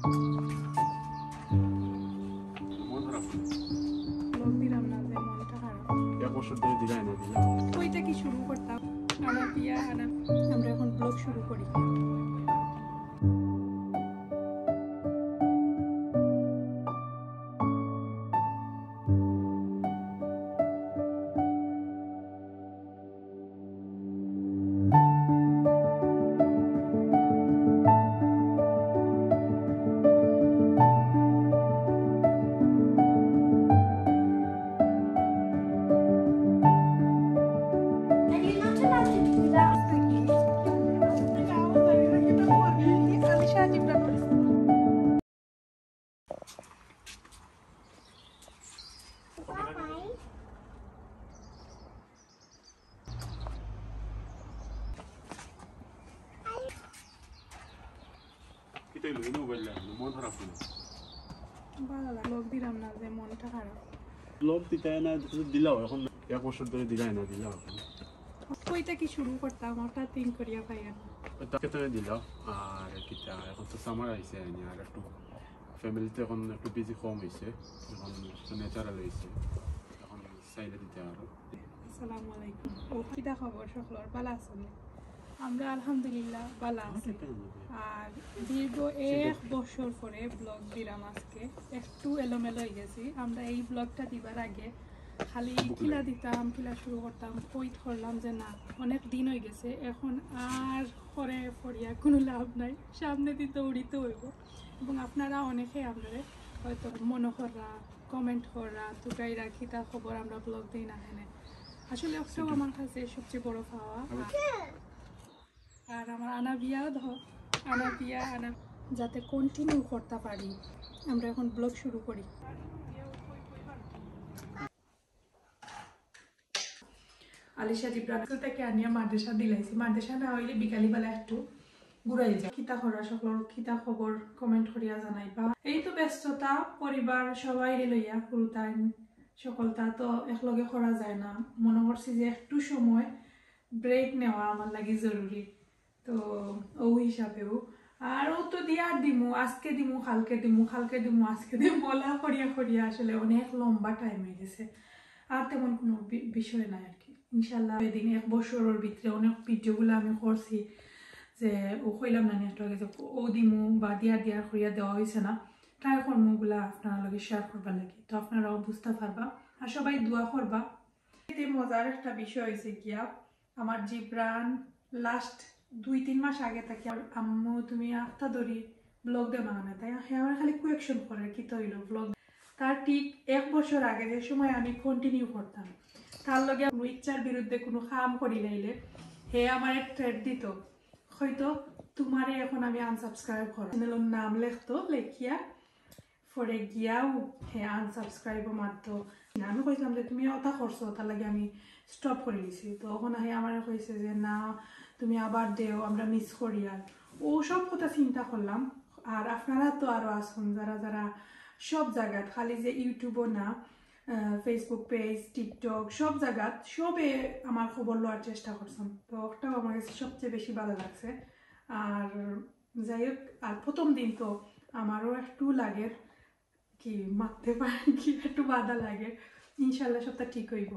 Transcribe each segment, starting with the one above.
ওইটা কি শুরু করতাম আমরা এখন ব্লগ শুরু করি। ওইটা কি শুরু করতাম হঠাৎ তিন করিয়া পাইয়া দিল আর কিটা এখন তো সামার আইছে আর একটু ফ্যামিলিতে এখন একটু বিজি কম হয়েছে, এখন ন্যাচারাল হয়েছে, এখন চাইলে দিতে আরো। আসসালামু আলাইকুম। ও কিটা খবর সকলের ভালো আছেন? আমরা আলহামদুলিল্লাহ ভালো আছি। আর দীর্ঘ 1 বছর পরে ব্লগ দিলাম। আজকে একটু এলোমেলো হয়ে গেছি। আমরা এই ব্লগটা দিবার আগে খালি কিলা দিতাম, কিলা শুরু করতাম, কই ধরলাম যে না অনেক দিন হয়ে গেছে, এখন আর পরে পড়িয়া কোনো লাভ নাই, সামনে দিয়ে দৌড়িতে হইব। এবং আপনারা অনেকে আপনারা হয়তো মনে করা কমেন্ট করা তুটাই রাখি তার খবর আমরা ব্লগ দিই না এখানে। আসলে একটাও আমার কাছে সবচেয়ে বড় পাওয়া। আর আমার আনা যাতে কন্টিনিউ করতে পারি, আমরা এখন ব্লগ শুরু করি। আলিশা জিব্রান থেকে আনিয়া মাদ্রাসা দিলাইছি। মাদ্রাসা না হইলে বিকালিবেলা একটু ঘুরাই যায়। কিতা করা সকল কিতা খবর কমেন্ট করিয়া জানাইবা। এই তো ব্যস্ততা, পরিবার সবাই লইয়া পুরোটাই সকলটা তো একলগে করা যায় না। মনে করছি যে একটু সময় ব্রেক নেওয়া আমার লাগে জরুরি, তো ও হিসাবেও আর ও তো দিয়ার দিমু, আজকে দিমু কালকে দিমু, কালকে দিমু আজকে দিমু বলা করিয়া আসলে অনেক লম্বা টাইম হয়ে গেছে। আর তেমন কোনো বিষয় নাই আর কি। ইনশাল্লাহ এদিন 1 বছরের ভিতরে অনেক ভিডিওগুলো আমি করছি যে ও কইলাম না একটা যে ও দিমু বা দিয়ার করিয়া দেওয়া হয়েছে না, ট্রাই করমুগুলা আপনার লগে শেয়ার করবার লাগে, তো আপনারাও বুঝতে পারবা আর সবাই দোয়া করবা। এতে মজার একটা বিষয় হয়েছে গিয়া আমার জিব্রান লাস্ট 2-3 মাস আগে থেকে আম্মু তুমি আফতা ধরি ব্লগ দেওয়া না, তাই আমার খালি কোয়েকশন করে কি তৈল ব্লগ। তার ঠিক 1 বছর আগে যে সময় আমি কন্টিনিউ করতাম, তার লগে ইচ্ছার বিরুদ্ধে কোনো কাম করি লাইলে হে আমার থ্রেড দিত, হয়তো তোমারে এখন আমি আনসাবস্ক্রাইব করো, চ্যানেলের নাম লিখতো, লেখিয়া পরে গিয়াও হে আনসাবস্ক্রাইব মারতো। আমি কইছিলাম যে তুমি ওটা করছো, তার লাগে আমি স্টপ করে দিছি। তো ওখানে হে আমার কইছে যে না তুমি আবার দেও, আমরা মিস করি। আর ও সব কথা চিন্তা করলাম। আর আপনারা তো আরো আসুন যারা যারা সব জায়গায়, খালি যে ইউটিউবও না, ফেসবুক পেজ, টিকটক, সব জায়গাত সবে আমার খবর লওয়ার চেষ্টা করছেন। তো ওটাও আমার কাছে সবচেয়ে বেশি ভালো লাগছে। আর যাই হোক, আর প্রথম দিন তো আমারও একটু লাগে কি মারতে পারে কি একটু বাধা লাগে। ইনশাল্লাহ সবটা ঠিক হইব।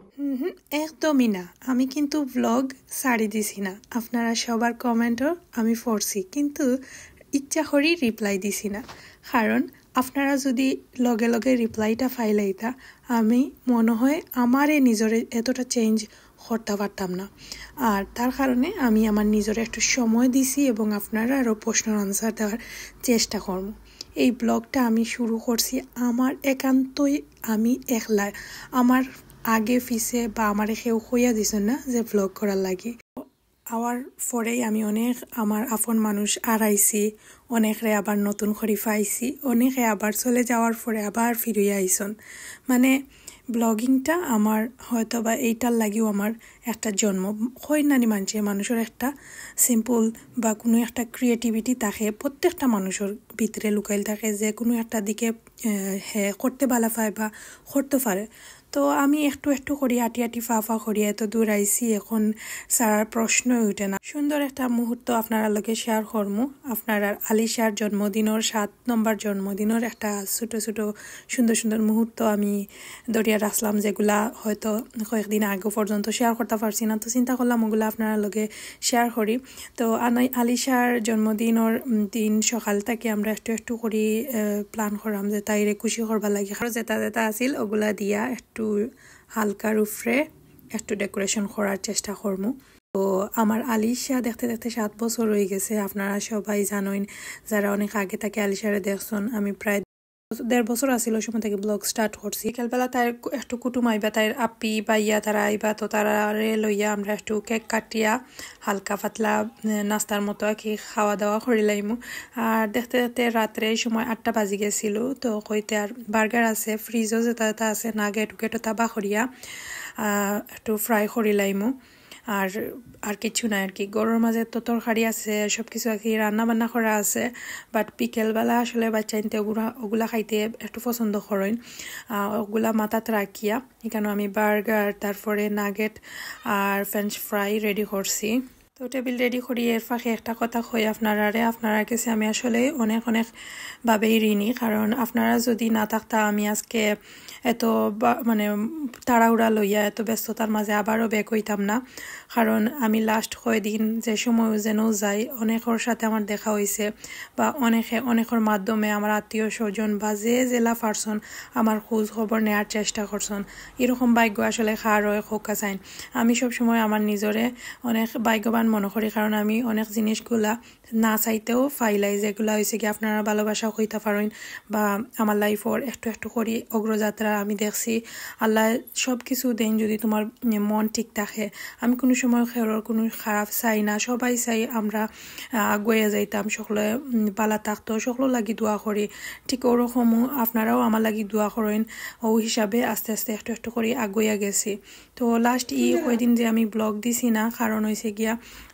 একদমই না, আমি কিন্তু ব্লগ ছাড়ি দিছি না। আপনারা সবার কমেন্টও আমি পড়ছি, কিন্তু ইচ্ছা করেই রিপ্লাই দিছি না। কারণ আপনারা যদি লগে লগে রিপ্লাইটা ফাইলাইতা, আমি মনে হয় আমারে নিজরে এতটা চেঞ্জ করতে পারতাম না। আর তার কারণে আমি আমার নিজরে একটু সময় দিছি এবং আপনারা আরও প্রশ্নের আনসার দেওয়ার চেষ্টা করব। এই ব্লগটা আমি শুরু করছি আমার একান্তই আমি একলা, আমার আগে পিছে বা আমার কেউ হইয়া দিছে না যে ব্লগ করার লাগে। আওয়ার পরেই আমি অনেক আমার আপন মানুষ আড়াইছি, অনেকরে আবার নতুন করে পাইছি, অনেকে আবার চলে যাওয়ার পরে আবার ফিরিয়ে আইসন। মানে ব্লগিংটা আমার হয়তো বা এইটার লাগেও আমার একটা জন্ম হয় নানি মানুষের একটা সিম্পল বা কোনো একটা ক্রিয়েটিভিটি থাকে, প্রত্যেকটা মানুষের ভিতরে লুকাইল থাকে যে কোনো একটা দিকে করতে ভালো পায় বা করতে পারে। তো আমি একটু একটু করি আটি আটি ফা করি এত দূর আইছি এখন সারার প্রশ্নই উঠে না। সুন্দর একটা মুহূর্ত আপনারা লগে শেয়ার করমু। আপনার আলিশার জন্মদিনের 7 নম্বর জন্মদিনের একটা ছোট ছোট সুন্দর সুন্দর মুহূর্ত আমি দরিয়া রাখলাম, যেগুলা হয়তো কয়েকদিন আগে পর্যন্ত শেয়ার করতে পারছি না। তো চিন্তা করলাম ওগুলো আপনারা লগে শেয়ার করি। তো আলিশার জন্মদিনের দিন সকাল থেকে আমরা একটু একটু করি প্ল্যান করলাম যে তাইরে খুশি করবা লাগে। আর যেটা যেটা আছিল ওগুলা দিয়া একটু হালকার উপরে একটু ডেকোরেশন করার চেষ্টা করবো। তো আমার আলিশা দেখতে দেখতে 7 বছর হয়ে গেছে। আপনারা সবাই জানেন, যারা অনেক আগে থেকে আলিশারে দেখছেন, আমি প্রায় 1.5 বছর আসিল সময় থেকে ব্লগ স্টার্ট করছি। বিকেলবেলা তাই একটু কুটুম আইবা, তাই আপি বাইয়া তারা আইবা, তো তারারে লইয়া আমরা একটু কেক কাটিয়া হালকা পাতলা নাস্তার মতো আর কি খাওয়া দাওয়া করিলাইমু। আর দেখতে দেখতে রাত্রে এই সময় 8টা বাজি গেছিল। তো কইতে আর বার্গার আছে ফ্রিজও যেটা যেটা আছে নাগেট উগেট তাবা করিয়া একটু ফ্রাই করিলাইমু। আর কিছু নাই আর কি। গরুর মাঝে তো তরকারি আছে, সব কিছু আর কি রান্না বান্না করা আছে। বাট বিকেলবেলা আসলে বাচ্চা নিতে ওগুলা খাইতে একটু পছন্দ করেন। ওগুলা মাথাত রাখিয়া এখানে আমি বার্গার, তারপরে নাগেট আর ফ্রেঞ্চ ফ্রাই রেডি করছি। তো টেবিল রেডি করি। এর ফাঁকে একটা কথা কই আপনারা কাছে আমি আসলে অনেক ভাবেই ঋণী, কারণ আপনারা যদি না থাকতা আমি আজকে এত মানে তাড়াহুড়া লইয়া এত ব্যস্ততার মাঝে আবারও ব্যাক হইতাম না। কারণ আমি লাস্ট কয়েকদিন যে সময় যেন যাই অনেকের সাথে আমার দেখা হয়েছে, বা অনেকের মাধ্যমে আমার আত্মীয় স্বজন বা যে জেলা পারসন আমার খোঁজ খবর নেওয়ার চেষ্টা করছেন। এরকম ভাগ্য আসলে খার হয় খোকা চাইন। আমি সবসময় আমার নিজরে অনেক ভাগ্যবান মনে করি, কারণ আমি অনেক জিনিসগুলা না চাইতেও ফাইলাই, যেগুলা হয়েছে কি আপনারা ভালোবাসা হইতে পারেন বা আমার লাইফর একটু একটু করি অগ্রযাত্রা আমি দেখছি। আল্লাহ সব কিছু দেন যদি তোমার মন ঠিক থাকে। আমি কোনো সময় খেরোর কোনো খারাপ চাই না, সবাই চাই আমরা আগুয়ে যাইতাম, সকলে বালা থাকতো, সকল লাগি দোয়া করি। ঠিক ওরকমও আপনারাও আমার লাগি দোয়া করেন। ও হিসাবে আস্তে আস্তে একটু একটু করে আগুয়া গেছি। তো লাস্ট কয়দিন যে আমি ব্লগ দিছি না, কারণ হয়েছে গিয়া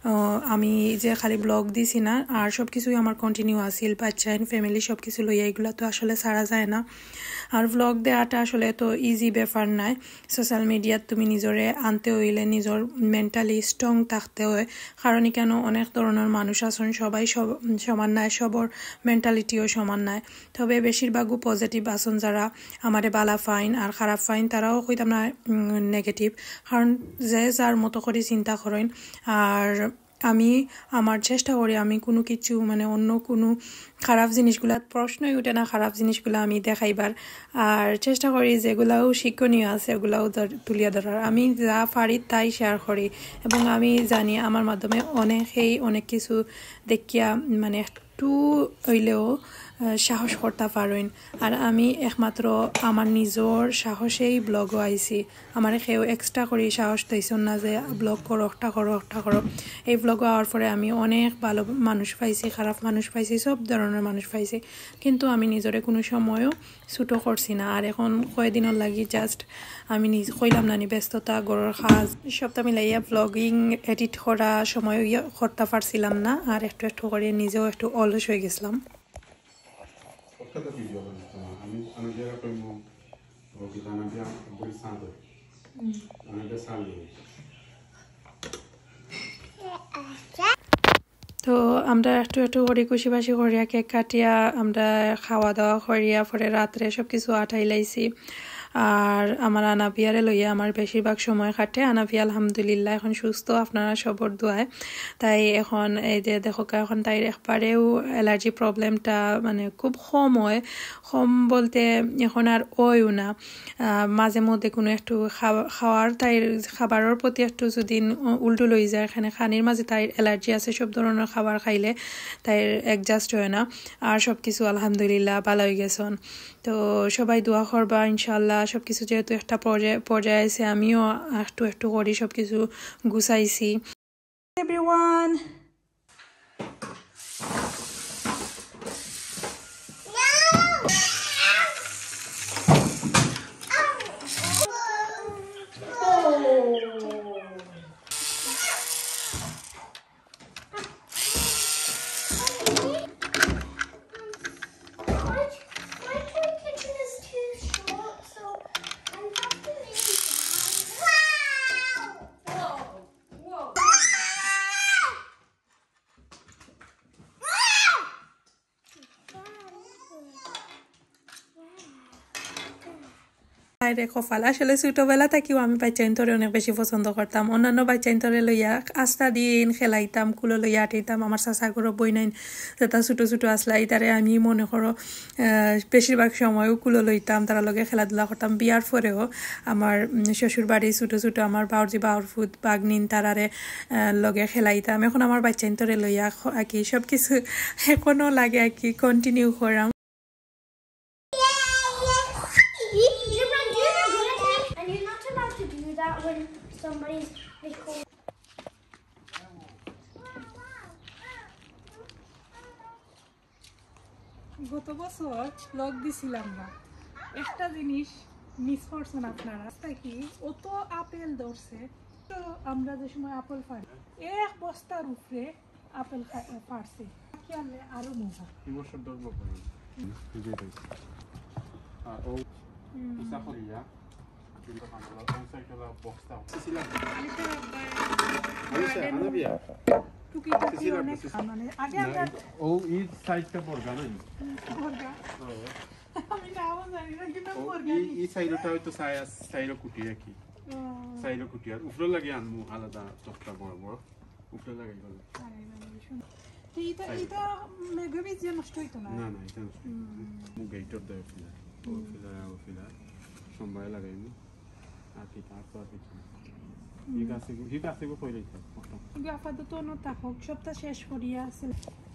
আমি যে খালি ব্লগ দিছি না, আর সব কিছুই আমার কন্টিনিউ আসিল, বাচ্চা ফ্যামিলি সব কিছু লইয়া, এগুলো তো আসলে ছাড়া যায় না। আর ব্লগ দেওয়াটা আসলে তো ইজি ব্যাপার নাই। সোশ্যাল মিডিয়াত তুমি নিজরে আনতে হইলে নিজের মেন্টালি স্ট্রং থাকতে হয়, কারণ কেন অনেক ধরনের মানুষ আছেন, সবাই সমান নাই, সবর মেন্টালিটিও সমান নাই। তবে বেশিরভাগও পজিটিভ আছেন, যারা আমারে বালা ফাইন আর খারাপ ফাইন তারাও কইতাম না নেগেটিভ, কারণ যে যার মতো করে চিন্তা করেন। আর আমি আমার চেষ্টা করি আমি কোনো কিছু মানে অন্য কোনো খারাপ জিনিসগুলা প্রশ্নই উঠে না, খারাপ জিনিসগুলো আমি দেখাইবার, আর চেষ্টা করি যেগুলাও শিক্ষণীয় আছে ওগুলাও তুলিয়া ধরার। আমি যা পারি তাই শেয়ার করি, এবং আমি জানি আমার মাধ্যমে অনেকেই অনেক কিছু দেখিয়া মানে একটু হইলেও সাহস করতে পারেন। আর আমি একমাত্র আমার নিজের সাহসেই ব্লগও আইছি। আমার কেউ এক্সট্রা করে সাহস দিয়েছেন না যে ব্লগ করো, একটা করো। এই ব্লগ হওয়ার পরে আমি অনেক ভালো মানুষ পাইছি, খারাপ মানুষ পাইছি, সব ধরনের মানুষ পাইছি, কিন্তু আমি নিজরে কোনো সময়ও ছুটো করছি না। আর এখন কয়েকদিনের লাগি জাস্ট আমি কইলাম না ব্যস্ততা, গরুর কাজ সবটা মিলাইয়া ব্লগিং এডিট করা সময় করতে পারছিলাম না, আর একটু একটু করে নিজেও একটু অলস হয়ে গেছিলাম। তো আমরা একটু একটু করে খুশিবাসি করিয়া কেক কাটিয়া আমরা খাওয়া দাওয়া করিয়া পরে রাত্রে সব কিছু আটাই লাইছি। আর আমার আনাপিয়ারে লইয়া আমার বেশিরভাগ সময় কাটে। আনাপিয়া আলহামদুলিল্লাহ এখন সুস্থ, আপনারা সবর দোয়ায়। তাই এখন এই যে দেখো এখন তাই একবারেও অ্যালার্জি প্রবলেমটা মানে খুব কম হয়, কম বলতে এখন আর ওইও না। মাঝে মধ্যে কোনো একটু খাওয়ার তাই খাবারের প্রতি একটু যদি উল্টো লই যায়, এখানে খানির মাঝে তাই অ্যালার্জি আছে, সব ধরনের খাবার খাইলে তাই অ্যাডজাস্ট হয় না। আর সব কিছু আলহামদুলিল্লাহ ভালো হয়ে গেছেন। তো সবাই দোয়া করবা ইনশাল্লাহ। সব কিছু যেহেতু একটা পর্যায়ে আছে, আমিও একটু একটু করি সব কিছু গুছাইছি। এভরিওয়ান রে কপাল আসলে ছোটবেলা থেকেও আমি বাচ্চাইন্তরে অনেক বেশি পছন্দ করতাম অন্যান্য বাচ্চাইন্তরে লইয়া আস্তা দিন খেলাইতাম কুলো লইয়া আটাইতাম আমার চাচা ঘর বই নাইন যেটা ছোটো ছোটো আসলা ইতারে আমি মনে করো বেশিরভাগ সময়ও কুলো লইতাম তারা লগে খেলাধুলা করতাম বিয়ার পরেও আমার শ্বশুর বাড়ি ছোটো ছোটো আমার বাউজি বাউরফুত বাগনিন তারারে লগে খেলাইতাম এখন আমার বাচ্চাইন্তরে লইয়া আর কি সব কিছু এখনও লাগে আর কি কন্টিনিউ করাম And you're not allowed to do that when somebody's recording. গত বছর ব্লগ দিছিলাম না একটা জিনিস মিস করছেন আপনারা তা কি অত আপেল ধরছে তো আমরা যে সময় আপেল পারি এক বস্তার উপরে আপেল পারছে কি আনলে আরো মজা এই বছর ধরবো পারি এই যে এটা আর ও সাফরিয়া কিন্তু আমরা ওই সাইকেলা বক্সটা ছিলাম আলিশা আনাবিয়া টুকি টুকি অনেক মানে আগে আমরা ও এই সাইডটা বর্গা নাই বর্গা আমি নাও জানি না কিন্তু ও বর্গা এই সাইডটা হয়তো সাইড কুটিয়া কি সাইড কুটিয়া উপরে লাগে আনমু আলাদা চকটা বড় বড় উপরে লাগাই গেল এটা মেগাবিজ যে নষ্ট হইতো না না না এটা মু গেটর দেয় ফিলা ও ফিলা সম্বাই লাগাইমু আর কি তারপর কিছু ঠিক আছে গো কই রাখা কিন্তু আপাতত নতা হোক সপ্তাহ শেষ করিয়া আছে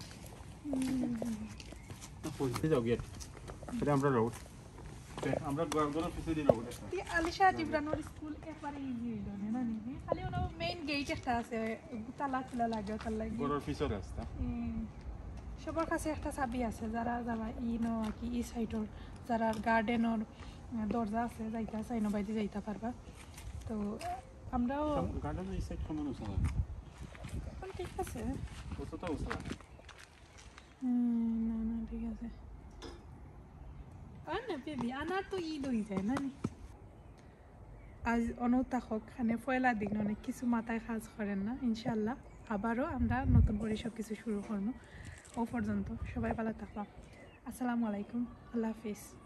না কই যাও গেট এটা আমরা রোড আমরা গড়গড় পিছে দি রোড আছে আলিশা জিবরানোর স্কুল একবারে ইজি হইল না নি খালি ওনো মেইন গেট একটা আছে তালা খোলা লাগে তার লাগি গড়র পিছে রাস্তা সবার কাছে একটা চাবি আছে যারা যাবা নো কি ই সাইডর যারা গার্ডেনর দরজা আছে যাইতা চাইনো বাইতে যাইতা পারবা তো আমরাও গার্ডেনের এই সাইড কেমন উছলা ঠিক আছে কতটা উছলা না না ঠিক আছে না বেবি আনার তো ঈদ হয়ে যায় না আজ অনতাকক খানে পয়লা দিন অনেক কিছু মাথায় কাজ করেন না ইনশাল্লাহ আবারও আমরা নতুন করে সব কিছু শুরু করবো ও পর্যন্ত সবাই ভালো থাকলাম আসসালামু আলাইকুম আল্লাহ হাফিজ